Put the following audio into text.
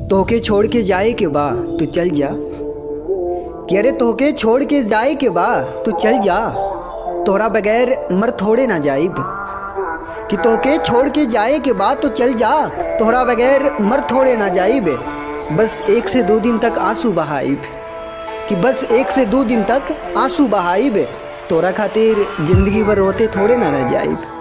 तोके छोड़ के जाए के बा तू चल जा। कि अरे तोके छोड़ के जाए के बा तू चल जा, तोरा बगैर मर थोड़े ना जाइब। कि तोके छोड़ के जाए के बाद तो चल जा, तोहरा बगैर मर थोड़े ना जाइब। बस 1 से 2 दिन तक आंसू बहाइब। कि बस 1 से 2 दिन तक आंसू बहाइब, तोरा खातिर जिंदगी भर रोते थोड़े ना रह जाइब।